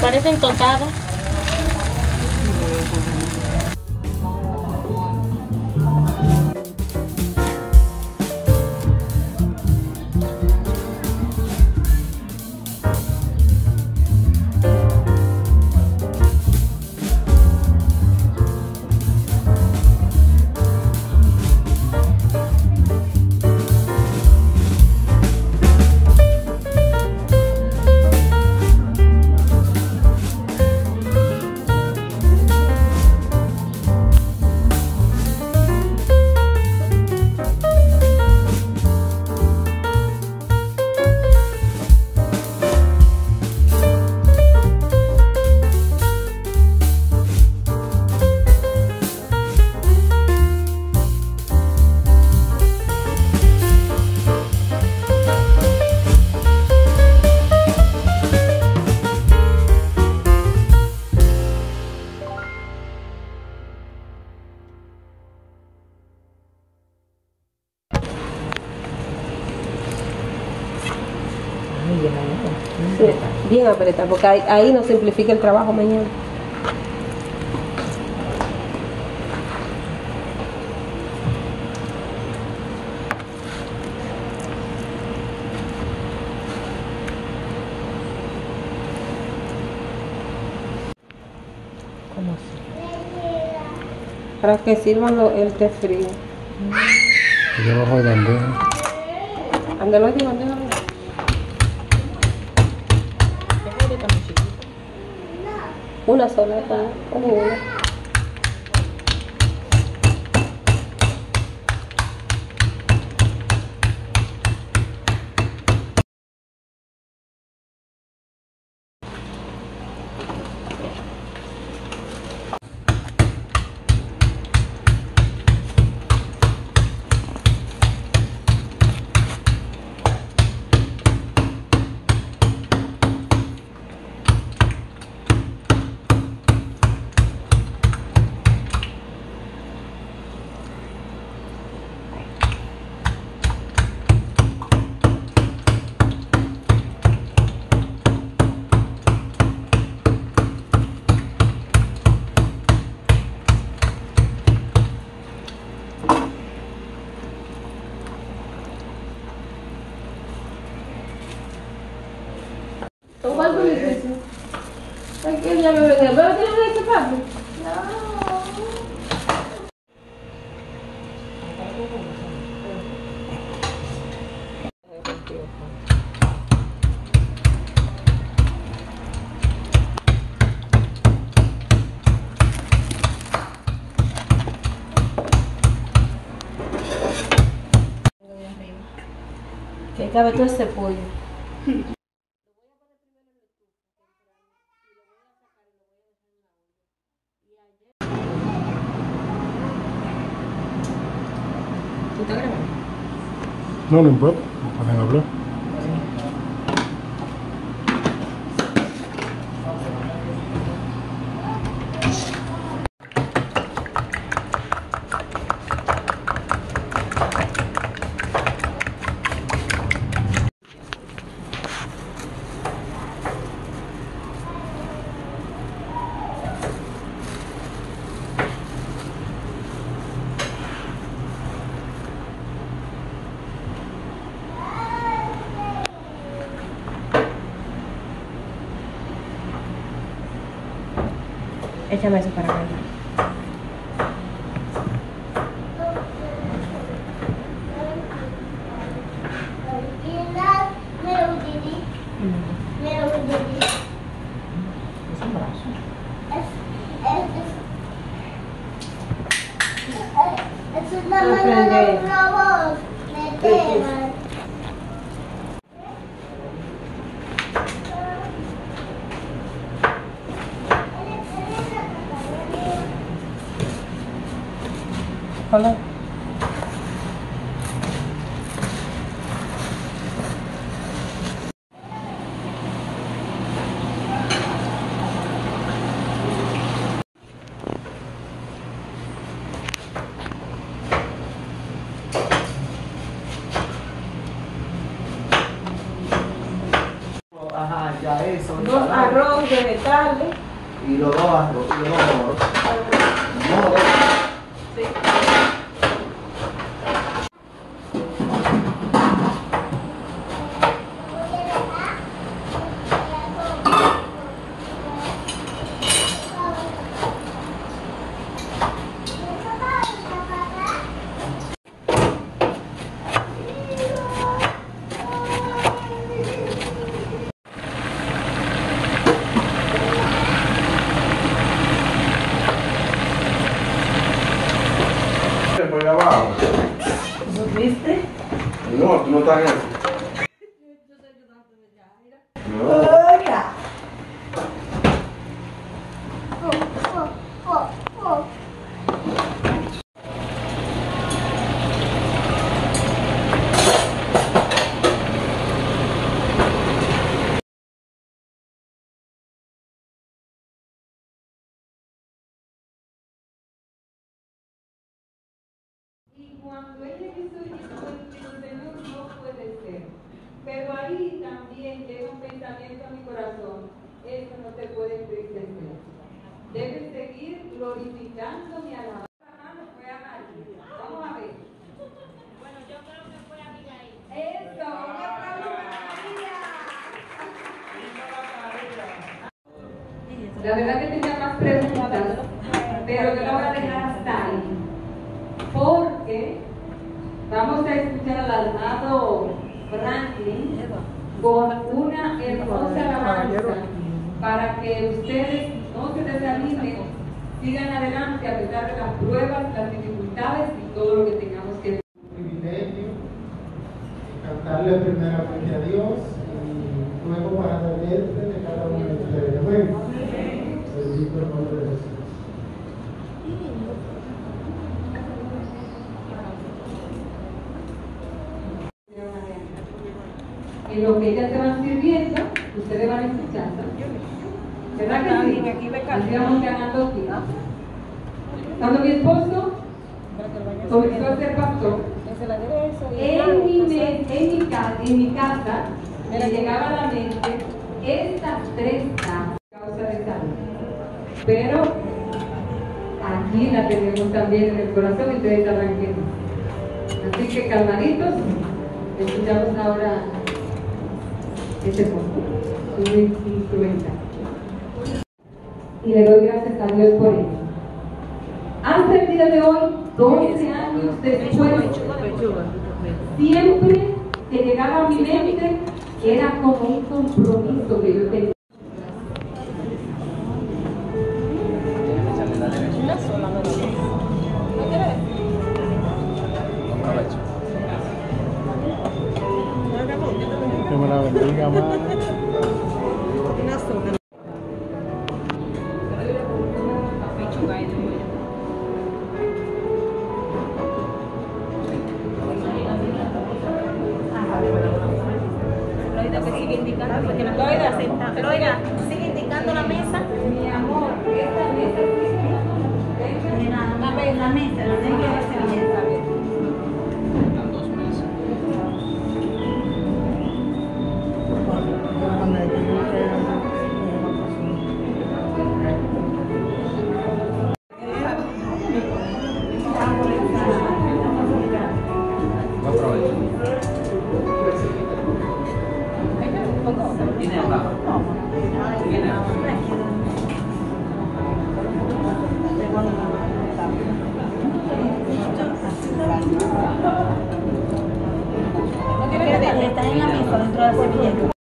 parecen tostadas. Sí, bien apretada, porque ahí nos simplifica el trabajo mañana. ¿Cómo así? Para que sirvan el té frío. Y debajo de bandeja. Ándalo aquí, bandeja. Una sola, como una. ¿Cuánto difícil? Aquí ya me venía. ¿Pero tiene ese papi? No. Que cabe todo ese pollo. ¿Tú estás grabando? No, no importa, pueden hablar. Échame eso para acá. Es un brazo. Hola. Ajá, ya eso. 2 arroz vegetales. Y los 2 arroz, y los 2 moros. Moros. Sí. Por ahí abajo. ¿Viste? No, tú no estás en eso. No. Hola. Y cuando ella quiso ir, Señor, no puede ser. Pero ahí también llega un pensamiento a mi corazón, esto no te puede entristecer. Debes seguir glorificando mi alabanza. Fue a María. Vamos a ver. Bueno, yo creo que fue Abigail. Eso, un aplauso para María. La verdad que tenía más preguntas, pero yo la voy a dejar hasta ahí. Porque vamos a escuchar al amado Franklin con una hermosa alabanza para que ustedes no se desanimen, sigan adelante a pesar de las pruebas, las dificultades y todo lo que tengamos que ver. Privilegio cantarle primeramente a Dios y luego para deleite de cada uno de ustedes. Bueno, bendito el nombre de Jesús. En lo que ellas se van sirviendo, ustedes van escuchando. ¿Verdad que sí? Así vamos ganando aquí. Cuando mi esposo comenzó a ser pastor, en mi casa me llegaba a la mente estas 3 causas de salud. Pero aquí la tenemos también en el corazón y ustedes sabrán que no. Así que calmaditos, escuchamos ahora este punto, un instrumental. Y le doy gracias a Dios por ello. Hasta el día de hoy, 12 años después, siempre que llegaba a mi mente era como un compromiso que yo tenía. Que me la bendiga más. Loida, sigue indicando la mesa. Mi amor, esta mesa La mesa, la servilleta. Están 2 meses. No aprovecho. ¿Tiene acá? ¿Tiene acá? Está en la mesa dentro de la servilleta.